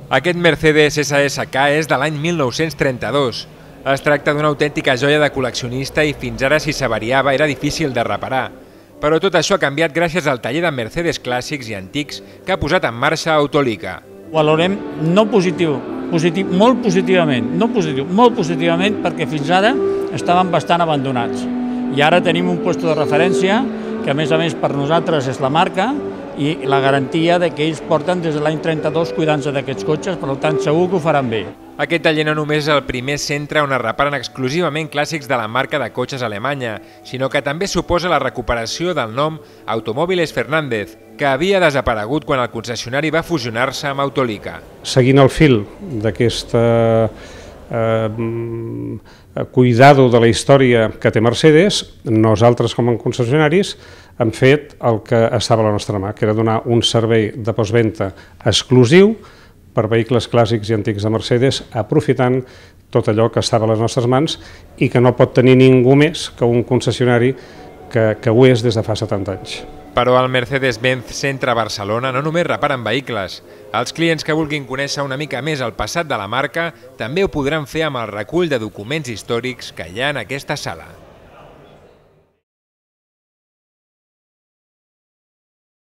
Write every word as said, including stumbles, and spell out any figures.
Aquest Mercedes S S K és de l'any mil nou-cents trenta-dos. Es tracta d'una autèntica joia de col·leccionista i fins ara, si s'avariava, era difícil de reparar. Però tot això ha canviat gràcies al taller de Mercedes clàssics i antics que ha posat en marxa Autolica. Ho valorem no positiu, positiu, molt positivament, no positiu, molt positivament, perquè fins ara estaven bastant abandonats. I ara tenim un lloc de referència que, a més a més, per nosaltres és la marca i la garantia de que ells porten des de l'any trenta-dos cuidant-se d'aquests cotxes, per tant segur que ho faran bé. Aquest taller no només és el primer centre on es reparen exclusivament clàssics de la marca de cotxes alemanya, sinó que també suposa la recuperació del nom Automóviles Fernández, que havia desaparegut quan el concessionari va fusionar-se amb Autolica. Seguint el fil d'aquesta eh, cuidado de la història que té Mercedes, nosaltres com a concessionaris hem fet el que estava a la nostra mà, que era donar un servei de postventa exclusiu per vehicles clàssics i antics de Mercedes, aprofitant tot allò que estava a les nostres mans i que no pot tenir ningú més que un concessionari que, que ho és des de fa setanta anys. Però al Mercedes-Benz Centre Barcelona no només reparen vehicles. Els clients que vulguin conèixer una mica més el passat de la marca també ho podran fer amb el recull de documents històrics que hi ha en aquesta sala.